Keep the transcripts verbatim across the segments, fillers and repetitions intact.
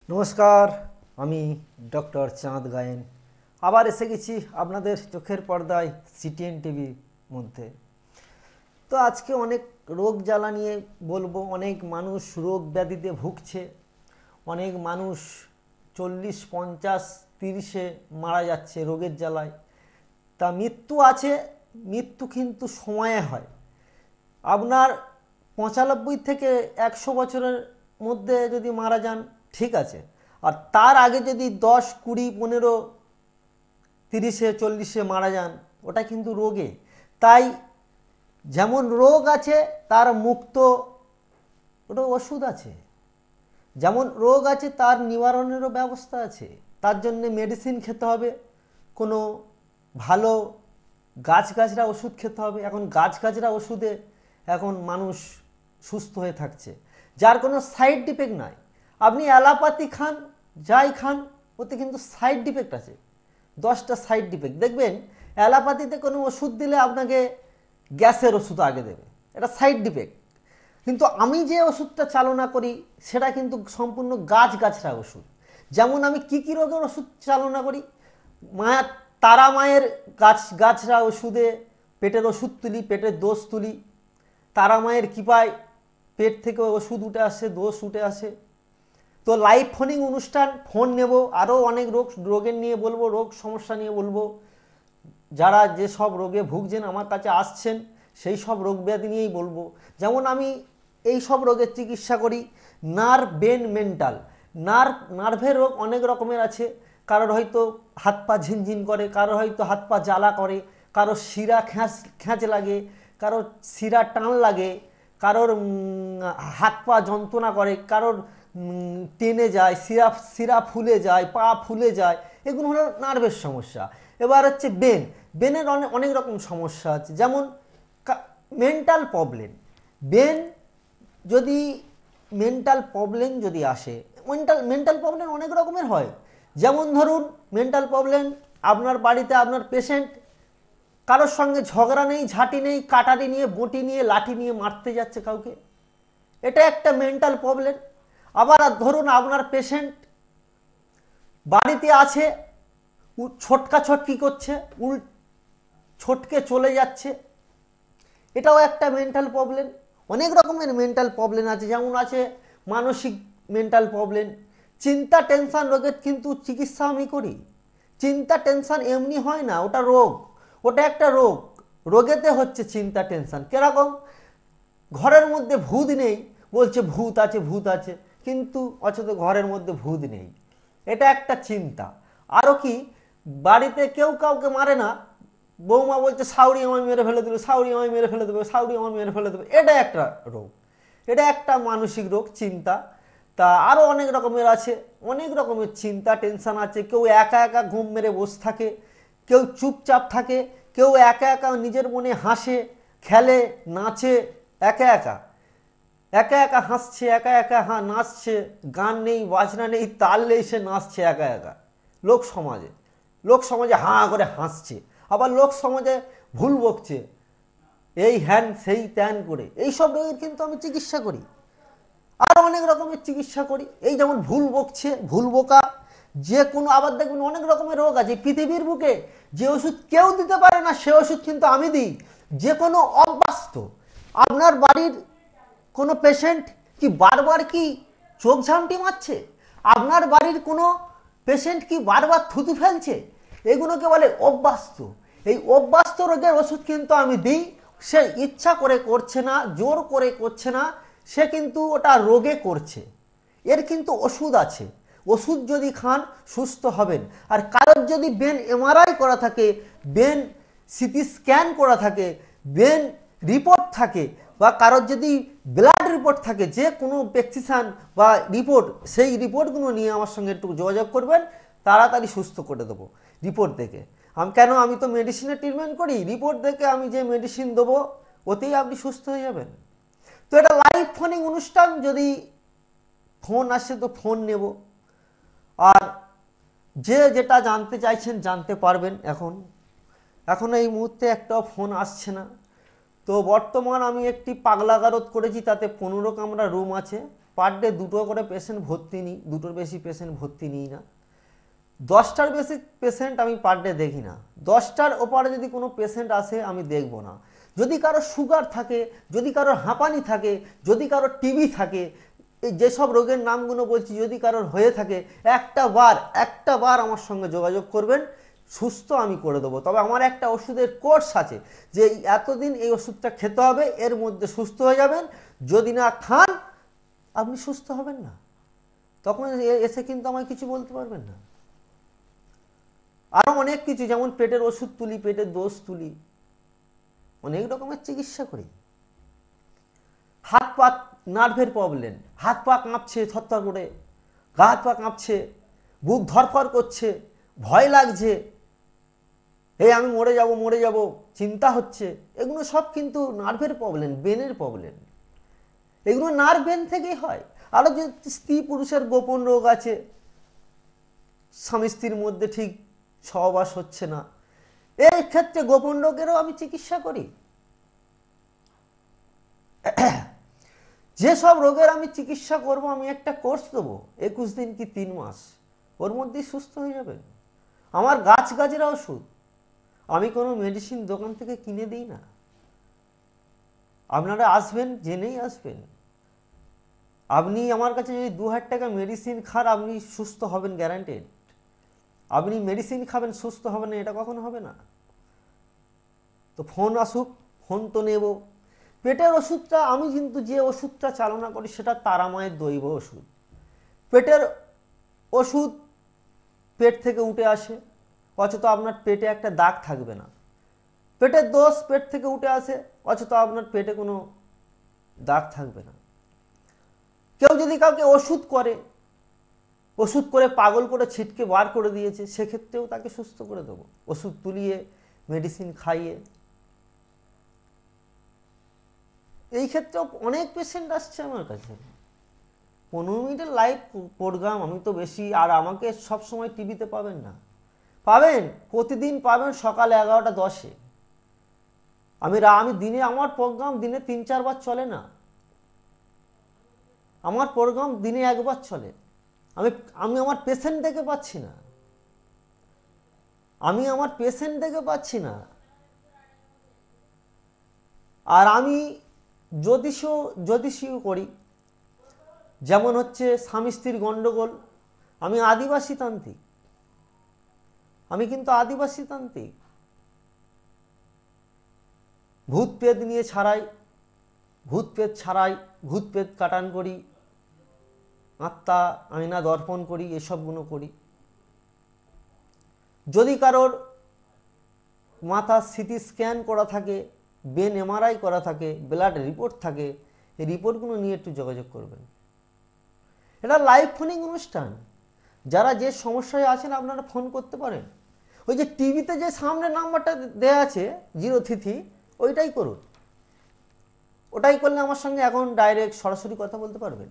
নমস্কার, আমি ডক্টর চাঁদ গায়েন আবার এসে গেছি আপনাদের চোখের পর্দায় সিটিএন টিভির মধ্যে। তো আজকে অনেক রোগ জ্বালা নিয়ে বলবো। অনেক মানুষ রোগ ব্যাধিতে ভুগছে, অনেক মানুষ চল্লিশ পঞ্চাশ তিরিশে মারা যাচ্ছে রোগের জ্বালায়। তা মৃত্যু আছে, মৃত্যু কিন্তু সময়ে হয়। আপনার পঁচানব্বই থেকে একশো বছরের মধ্যে যদি মারা যান ঠিক আছে, আর তার আগে যদি দশ কুড়ি পনেরো তিরিশে চল্লিশে মারা যান ওটা কিন্তু রোগে। তাই যেমন রোগ আছে তার মুক্ত ওটা ওষুধ আছে, যেমন রোগ আছে তার নিবারণেরও ব্যবস্থা আছে। তার জন্যে মেডিসিন খেতে হবে, কোনো ভালো গাছগাছরা ওষুধ খেতে হবে। এখন গাছগাছরা ওষুধে এখন মানুষ সুস্থ হয়ে থাকছে, যার কোনো সাইড ইফেক্ট নাই। আপনি অ্যালোপ্যাথি খান, যাই খান, ওতে কিন্তু সাইড ইফেক্ট আছে, দশটা সাইড ইফেক্ট দেখবেন। অ্যালোপ্যাথিতে কোনো ওষুধ দিলে আপনাকে গ্যাসের ওষুধ আগে দেবে, এটা সাইড ইফেক্ট। কিন্তু আমি যে ওষুধটা চালনা করি সেটা কিন্তু সম্পূর্ণ গাছ গাছরা ওষুধ। যেমন আমি কি কি রোগের ওষুধ চালনা করি, মায়া তারা মায়ের গাছ গাছরা ওষুধে পেটের ওষুধ তুলি, পেটের দোষ তুলি। তারা মায়ের কৃপায় পেট থেকে ওষুধ উঠে আসে, দোষ উঠে আসে। তো লাইভ ফোনিং অনুষ্ঠান, ফোন নেব, আরও অনেক রোগ রোগের নিয়ে বলবো, রোগ সমস্যা নিয়ে বলবো। যারা যে সব রোগে ভুগছেন আমার কাছে আসছেন সেই সব রোগ ব্যাধি নিয়েই বলবো। যেমন আমি এই সব রোগের চিকিৎসা করি। Nerve, brain, mental. নার্ভ, নার্ভের রোগ অনেক রকমের আছে। কারোর হয়তো হাত পা ঝিনঝিন করে, কারোর হয়তো হাত পা জ্বালা করে, কারোর শিরা খ্যাঁচ খ্যাঁচ লাগে, কারোর শিরা টান লাগে, কারোর হাত পা যন্ত্রণা করে, কারোর টেনে যায়, শিরা শিরা ফুলে যায়, পা ফুলে যায়। এগুলো হলো নার্ভের সমস্যা। এবার হচ্ছে ব্রেন। ব্রেনের অনেক অনেক রকম সমস্যা আছে, যেমন মেন্টাল প্রবলেম। ব্রেন যদি মেন্টাল প্রবলেম যদি আসে, মেন্টাল মেন্টাল প্রবলেম অনেক রকমের হয়। যেমন ধরুন মেন্টাল প্রবলেম, আপনার বাড়িতে আপনার পেশেন্ট কারোর সঙ্গে ঝগড়া নেই, ঝাঁটি নেই, কাটারি নিয়ে, বঁটি নিয়ে, লাঠি নিয়ে মারতে যাচ্ছে কাউকে, এটা একটা মেন্টাল প্রবলেম। আবার ধরুন আপনার পেশেন্ট বাড়িতে আছে, ছোটকা ছটকি করছে, উল ছটকে চলে যাচ্ছে, এটাও একটা মেন্টাল প্রবলেম। অনেক রকমের মেন্টাল প্রবলেম আছে, যেমন আছে মানসিক মেন্টাল প্রবলেম। চিন্তা টেনশন রোগের কিন্তু চিকিৎসা আমি করি। চিন্তা টেনশন এমনি হয় না, ওটা রোগ, ওটা একটা রোগ। রোগেতে হচ্ছে চিন্তা টেনশন। কিরকম? ঘরের মধ্যে ভূত নেই, বলছে ভূত আছে ভূত আছে, কিন্তু অথচ ঘরের মধ্যে ভূত নেই, এটা একটা চিন্তা। আরও কি, বাড়িতে কেউ কাউকে মারে না, বৌমা বলছে সাউরি আমায় মেরে ফেলে দেবে, সাউরি আমায় মেরে ফেলে দেবে, সাউরি আমায় মেরে ফেলে দেবে, এটা একটা রোগ, এটা একটা মানসিক রোগ, চিন্তা। তা আরও অনেক রকমের আছে, অনেক রকমের চিন্তা টেনশন আছে। কেউ একা একা ঘুম মেরে বসে থাকে, কেউ চুপচাপ থাকে, কেউ একা একা নিজের মনে হাসে, খেলে, নাচে, একা একা একা একা হাসছে, একা একা হা নাচছে, গান নেই, বাজনা নেই, তাল নেই, সে নাচছে একা একা লোক সমাজে। লোক সমাজে হাঁ করে হাসছে, আবার লোক সমাজে ভুল বকছে, এই হ্যান সেই ত্যান করে। এইসব রোগের কিন্তু আমি চিকিৎসা করি, আর অনেক রকমের চিকিৎসা করি। এই যেমন ভুল বকছে, ভুল বোকা, যে কোনো, আবার দেখবেন অনেক রকমের রোগ আছে পৃথিবীর বুকে যে ওষুধ কেউ দিতে পারে না, সে ওষুধ কিন্তু আমি দিই। যে কোনো অবাস্তব, আপনার বাড়ির কোনো পেশেন্ট কি বারবার কি চোখ ঝামটি মারছে, আপনার বাড়ির কোনো পেশেন্ট কি বারবার থুতু ফেলছে, এগুলোকে বলে অভ্যাস্ত। এই অভ্যাস্ত রোগের ওষুধ কিন্তু আমি দিই। সে ইচ্ছা করে করছে না, জোর করে করছে না, সে কিন্তু ওটা রোগে করছে। এর কিন্তু ওষুধ আছে, ওষুধ যদি খান সুস্থ হবেন। আর কারোর যদি ব্রেন এমআরআই করা থাকে, ব্রেন সিটি স্ক্যান করা থাকে, ব্রেন রিপোর্ট থাকে, বা কারোর যদি ব্লাড রিপোর্ট থাকে, যে কোনো প্রেসক্রিপশন বা রিপোর্ট, সেই রিপোর্টগুলো নিয়ে আমার সঙ্গে একটু যোগাযোগ করবেন, তাড়াতাড়ি সুস্থ করে দেবো রিপোর্ট দেখে। আমি কেন, আমি তো মেডিসিনের ট্রিটমেন্ট করি, রিপোর্ট দেখে আমি যে মেডিসিন দেবো ওতেই আপনি সুস্থ হয়ে যাবেন। তো এটা লাইভ ফোনিং অনুষ্ঠান, যদি ফোন আসে তো ফোন নেব, আর যে যেটা জানতে চাইছেন জানতে পারবেন। এখন এখন এই মুহূর্তে একটাও ফোন আসছে না। তো বর্তমান আমি একটি পাগলাগারদ করেছি, তাতে পনেরো কামরা রুম আছে। পার ডে দুটো করে পেশেন্ট ভর্তি নিই, দুটোর বেশি পেশেন্ট ভর্তি নিই না। দশটার বেশি পেশেন্ট আমি পার ডে দেখি না। দশটার ওপরে যদি কোনো পেশেন্ট আসে আমি দেখব না। যদি কারো সুগার থাকে, যদি কারো হাঁপানি থাকে, যদি কারো টিবি থাকে, এই যেসব রোগের নামগুলো বলছি যদি কারোর হয়ে থাকে, একটা বার একটা বার আমার সঙ্গে যোগাযোগ করবেন, সুস্থ আমি করে দেবো। তবে আমার একটা ওষুধের কোর্স আছে যে এতদিন এই ওষুধটা খেতে হবে, এর মধ্যে সুস্থ হয়ে যাবেন। যদি না খান আপনি সুস্থ হবেন না, তখন এসে কিন্তু আমায় কিছু বলতে পারবেন না। আরও অনেক কিছু, যেমন পেটের ওষুধ তুলি, পেটের দোষ তুলি, অনেক রকমের চিকিৎসা করি। হাত পা নার্ভের প্রবলেম, হাত পা কাঁপছে থরথর করে, গা হাত পা কাঁপছে, বুক ধরফর করছে, ভয় লাগছে, এই আমি মরে যাব মরে যাব চিন্তা হচ্ছে, এগুলো সব কিন্তু নার্ভের প্রবলেম, ব্রেনের প্রবলেম। এগুলো নার্ভ ব্রেন থেকেই হয়। আরও যে স্ত্রী পুরুষের গোপন রোগ আছে, স্বামী স্ত্রীর মধ্যে ঠিক সহবাস হচ্ছে না, এই ক্ষেত্রে গোপন রোগেরও আমি চিকিৎসা করি। যেসব রোগের আমি চিকিৎসা করব, আমি একটা কোর্স দেবো একুশ দিন কি তিন মাস, ওর মধ্যেই সুস্থ হয়ে যাবে। আমার গাছ গাছেরা ওষুধ, আমি কোনো মেডিসিন দোকান থেকে কিনে দিই না। আপনারা আসবেন, জেনেই আসবেন। আপনি আমার কাছে যদি দু হাজার টাকা মেডিসিন খান, আপনি সুস্থ হবেন গ্যারান্টেড। আপনি মেডিসিন খাবেন সুস্থ হবেন না, এটা কখনো হবে না। তো ফোন আসুক, ফোন তো নেব। পেটের ওষুধটা আমি কিন্তু যে ওষুধটা চালনা করি সেটা তারামায়ের দৈব ওষুধ। পেটের ওষুধ পেট থেকে উঠে আসে, অথচ আপনার পেটে একটা দাগ থাকবে না। পেটের দোষ পেট থেকে উঠে আসে, অথচ আপনার পেটে কোনো দাগ থাকবে না। কেউ যদি কাউকে ওষুধ করে, ওষুধ করে পাগল করে ছিটকে বার করে দিয়েছে, সেক্ষেত্রেও তাকে সুস্থ করে দেবো, ওষুধ তুলিয়ে মেডিসিন খাইয়ে। এই ক্ষেত্রেও অনেক পেশেন্ট আসছে আমার কাছে। পনেরো মিনিটের লাইভ প্রোগ্রাম, আমি তো বেশি, আর আমাকে সব সময় টিভিতে পাবেন না, পাবেন প্রতিদিন পাবেন সকাল এগারোটা দশে। আমি আমি দিনে, আমার প্রোগ্রাম দিনে তিন চারবার চলে না, আমার প্রোগ্রাম দিনে একবার চলে। আমি আমি আমার পেশেন্ট দেখে পাচ্ছি না, আমি আমার পেশেন্ট দেখে পাচ্ছি না। আর আমি জ্যোতিষও জ্যোতিষীও করি, যেমন হচ্ছে স্বামী স্ত্রীর গণ্ডগোল। আমি আদিবাসী তান্ত্রিক, আমি কিন্তু আদিবাসী তান্ত্রিক। ভূত প্রেত নিয়ে ছাড়াই, ভূত প্রেত ছাড়াই, ভূত প্রেত কাটান করি, আত্মা আয়না দর্পণ করি, এসবগুলো করি। যদি কারোর মাথা সিটি স্ক্যান করা থাকে, ব্রেন এমআরআই করা থাকে, ব্লাড রিপোর্ট থাকে, এই রিপোর্টগুলো নিয়ে একটু যোগাযোগ করবেন। এটা লাইভ ফোনিং অনুষ্ঠান, যারা যে সমস্যায় আছেন আপনারা ফোন করতে পারেন। ওই যে টিভিতে যে সামনে নাম্বারটা দেয়া আছে জিরো থ্রি, ওইটাই করুন। ওটাই করলে আমার সঙ্গে এখন ডাইরেক্ট সরাসরি কথা বলতে পারবেন।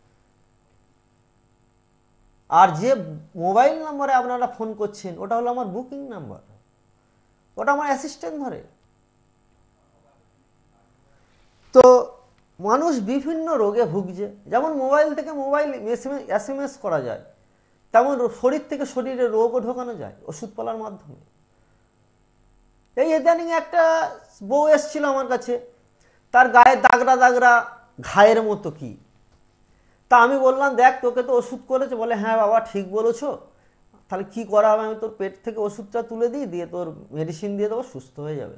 আর যে মোবাইল নম্বরে আপনারা ফোন করছেন, ওটা হলো আমার বুকিং নাম্বার, ওটা আমার অ্যাসিস্ট্যান্ট ধরে। তো মানুষ বিভিন্ন রোগে ভুগছে, যেমন মোবাইল থেকে মোবাইল এস এম এস করা যায়, তেমন শরীর থেকে শরীরে রোগও ঢোকানো যায় ওষুধপালার মাধ্যমে। এই ইদানিং একটা বউ এসেছিল আমার কাছে, তার গায়ে দাগরা দাগরা ঘায়ের মতো কি। তা আমি বললাম, দেখ তোকে তো ওষুধ করেছে। বলে হ্যাঁ বাবা ঠিক বলেছো, তাহলে কি করা হবে? আমি তোর পেট থেকে ওষুধটা তুলে দিই, দিয়ে তোর মেডিসিন দিয়ে দেবো, সুস্থ হয়ে যাবে।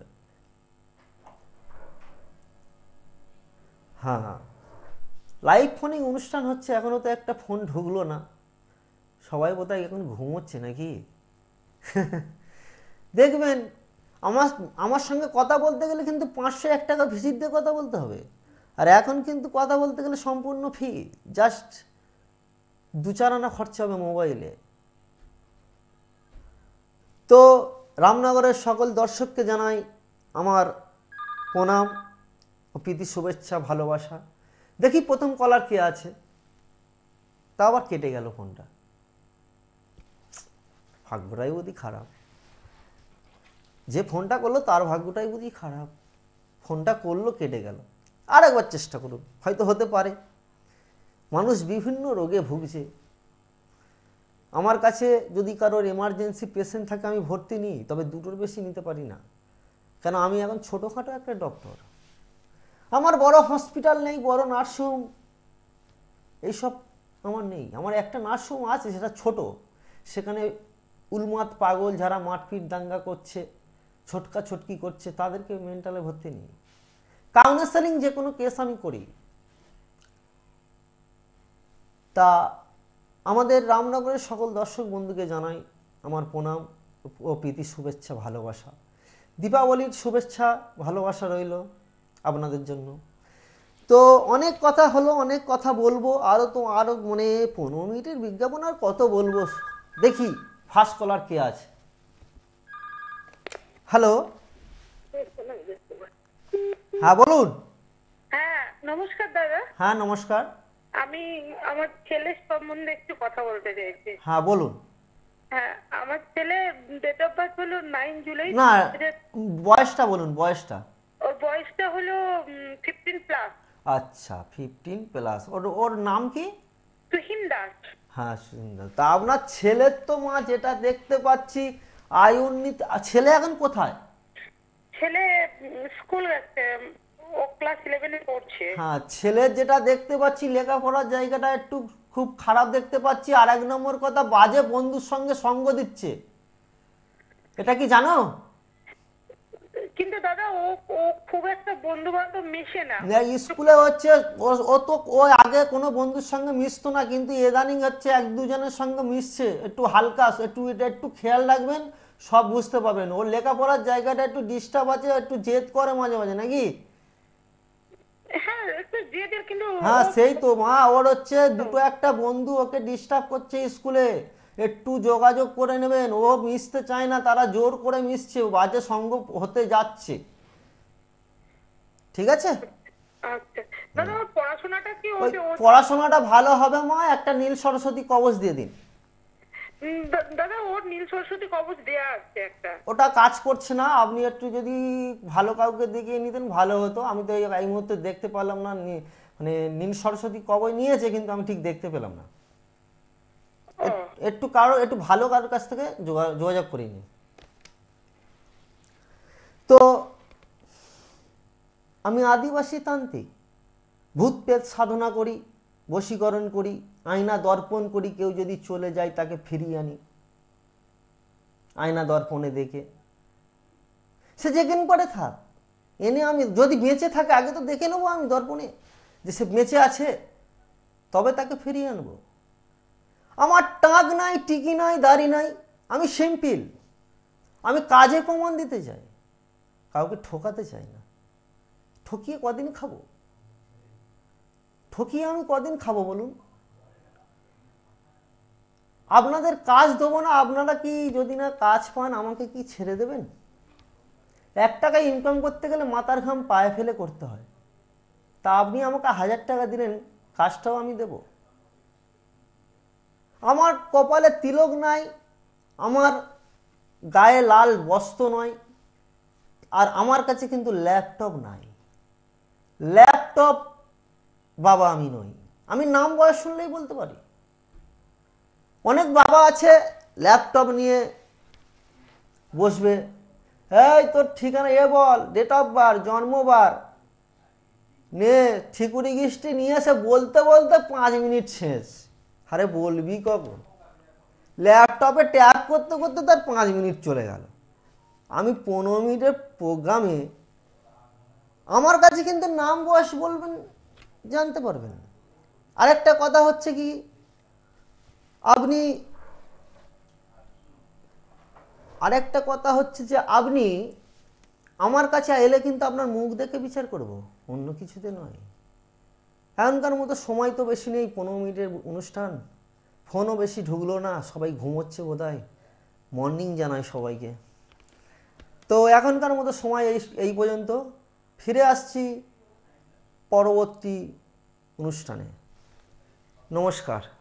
হ্যাঁ হ্যাঁ, লাইভ ফোনিং অনুষ্ঠান হচ্ছে, এখনও তো একটা ফোন ঢুকলো না, সবাই বোধহয় এখন ঘুমোচ্ছে নাকি। দেখবেন আমার আমার সঙ্গে কথা বলতে গেলে কিন্তু পাঁচশো এক টাকা ভিজিট দিয়ে কথা বলতে হবে, আর এখন কিন্তু কথা বলতে গেলে সম্পূর্ণ ফি, জাস্ট দু চার আনা খরচা হবে মোবাইলে। তো রামনগরের সকল দর্শককে জানাই আমার প্রণাম ও প্রীতি শুভেচ্ছা ভালোবাসা। দেখি প্রথম কলার কে আছে, তা আবার কেটে গেল ফোনটা, ভাগ্যটাই বুঝি খারাপ। যে ফোনটা করলো তার ভাগ্যটাই বুঝি খারাপ, ফোনটা করলো কেটে গেল। আর একবার চেষ্টা করুন, হয়তো হতে পারে। মানুষ বিভিন্ন রোগে ভুগছে। আমার কাছে যদি কারোর এমার্জেন্সি পেশেন্ট থাকে আমি ভর্তি নিই, তবে দুটোর বেশি নিতে পারি না, কেন আমি এখন ছোটোখাটো একটা ডক্টর। আমার বড় হসপিটাল নেই, বড় নার্সিংহোম এইসব আমার নেই। আমার একটা নার্সিংহোম আছে, সেটা ছোট, সেখানে উলমাত পাগল যারা মারপিট দাঙ্গা করছে, ছোটকা ছোটকি করছে, তাদেরকে মেন্টালে ভর্তি নিই। কাউন্সেলিং যে কোনো কেস আমি করি। তা আমাদের রামনগরের সকল দর্শক বন্ধুকে জানাই আমার প্রণাম ও প্রীতি, শুভেচ্ছা, ভালোবাসা। দীপাবলির শুভেচ্ছা ভালোবাসা রইল আপনাদের জন্য। তো অনেক কথা হলো, অনেক কথা বলবো আরও, তো আরও মানে পনেরো মিনিটের বিজ্ঞাপন আর কত বলবো। দেখি ফার্স্ট কলার কে আছে। হ্যালো, হ্যাঁ বলুন। হ্যাঁ নমস্কার দাদা। হ্যাঁ নমস্কার। আমি আমার ছেলের সম্বন্ধে একটু কথা বলতে চাইছি। হ্যাঁ বলুন। হ্যাঁ, আমার ছেলে ডেট অফ বার্থ হলো নাইন জুলাই। না, বয়সটা বলুন, বয়সটা। ওর বয়সটা হলো ফিফটিন প্লাস। আচ্ছা, ফিফটিন প্লাস। ওর ওর নাম কি? তুহিন দাস। হ্যাঁ সুন্দর। তা আপনার ছেলের তো মা যেটা দেখতে পাচ্ছি আয়ুর্নীত, ছেলে এখন কোথায়? ছেলে স্কুল গেছে, ও ক্লাস ইলেভেনে পড়ছে। হ্যাঁ, ছেলের যেটা দেখতে পাচ্ছি লেখাপড়ার জায়গাটা একটু খুব খারাপ দেখতে পাচ্ছি। আর এক নম্বর কথা, বাজে বন্ধুর সঙ্গে সঙ্গ দিচ্ছে, এটা কি জানো? কিন্তু দাদা ও ও খুব একটা বন্ধু বান্ধব মিশে না। স্কুলে হচ্ছে ও- ও তো ও আগে কোনো বন্ধুর সঙ্গে মিশতো না, কিন্তু ইদানিং হচ্ছে এক দুজনের সঙ্গে মিশছে। একটু হালকা, একটু এটা একটু খেয়াল রাখবেন, সব বুঝতে পারবেন। ওর লেখাপড়ার জায়গাটা একটু ডিস্টার্ব আছে, একটু জেদ করে মাঝে মাঝে, নাকি? হ্যাঁ একটু জেদের, কিন্তু হ্যাঁ ও সেই তো মা, ওর হচ্ছে দুটো একটা বন্ধু ওকে ডিস্টার্ব করছে স্কুলে। একটু যোগাযোগ করে নেবেন। ও মিশতে চায় না, তারা জোর করে মিশছে, বাজে সঙ্গ হতে যাচ্ছে। ঠিক আছে? আচ্ছা দাদা, ওর পড়াশোনাটা কি? ও ওই যে ও- পড়াশোনাটা ভালো হবে মা, একটা নীল সরস্বতী কবচ দিয়ে দিন। উম, দা- দাদা ওর নীল সরস্বতী কবচ দেয়া আছে একটা। ওটা কাজ করছে না, আপনি একটু যদি ভালো কাউকে দেখিয়ে নিতেন ভালো হতো। আমি তো এই এই মুহূর্তে দেখতে পেলাম না, নি- মানে নীল সরস্বতী কবচ নিয়েছে কিন্তু আমি ঠিক দেখতে পেলাম না। ও এক- একটু কারো একটু ভালো কারোর কাছ থেকে যোগা- যোগাযোগ করিনি। তো আমি আদিবাসী তান্ত্রিক, ভূত প্রেত সাধনা করি, বশীকরণ করি, আয়না দর্পণ করি। কেউ যদি চলে যায় তাকে ফিরিয়ে আনি আয়না দর্পণে দেখে। সে যেখানে পড়ে থাক, এনে আমি যদি বেঁচে থাকে আগে তো দেখে নেবো আমি দর্পণে যে সে বেঁচে আছে, তবে তাকে ফিরিয়ে আনবো। আমার টাক নাই, টিকি নাই, দাড়ি নাই, আমি সিম্পল। আমি কাজে প্রমাণ দিতে চাই, কাউকে ঠকাতে চাই না। ঠকিয়ে কদিন খাবো? ঠকিয়ে আমি কদিন খাবো বলুন? আপনাদের কাজ দেবো না, আপনারা কি যদি না কাজ পান আমাকে কি ছেড়ে দেবেন? এক টাকা ইনকাম করতে গেলে মাথার ঘাম পায়ে ফেলে করতে হয়। তা আপনি আমাকে হাজার টাকা দিলেন, কাজটাও আমি দেব? আমার কপালে তিলক নাই, আমার গায়ে লাল বস্ত্র নয়, আর আমার কাছে কিন্তু ল্যাপটপ নাই। ল্যাপটপ বাবা আমি নই। আমি নাম বয়স শুনলেই বলতে পারি। অনেক বাবা আছে ল্যাপটপ নিয়ে বসবে, এই তোর ঠিকানা এ বল, ডেট অফ বার্থ, জন্মবার নে, ঠিকুরি গিষ্টি নিয়ে এসে বলতে বলতে পাঁচ মিনিট শেষ। আরে বলবি কখন? ল্যাপটপে ট্যাপ করতে করতে তার পাঁচ মিনিট চলে গেল। আমি পনেরো মিনিটের প্রোগ্রামে আমার কাছে কিন্তু নাম বয়স বলবেন, জানতে পারবেন। আরেকটা কথা হচ্ছে কি, আপনি আরেকটা কথা হচ্ছে যে আপনি আমার কাছে এলে কিন্তু আপনার মুখ দেখে বিচার করব, অন্য কিছুতে নয়। এখনকার মতো সময় তো বেশি নেই, পনেরো মিনিটের অনুষ্ঠান, ফোনও বেশি ঢুকলো না, সবাই ঘুমোচ্ছে বোধহয়। মর্নিং জানাই সবাইকে। তো এখনকার মতো সময় এই এই পর্যন্ত। ফিরে আসছি পরবর্তী অনুষ্ঠানে। নমস্কার।